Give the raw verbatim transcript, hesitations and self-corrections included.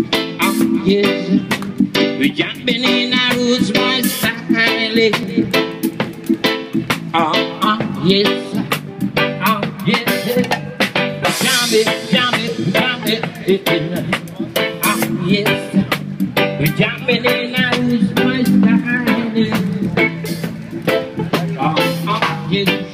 Oh yes, we jumping in our roots, my style. Oh, oh yes, oh yes, jump it, jump it, jump it. Oh yes, we jumping in our roots, my style. Oh, oh yes.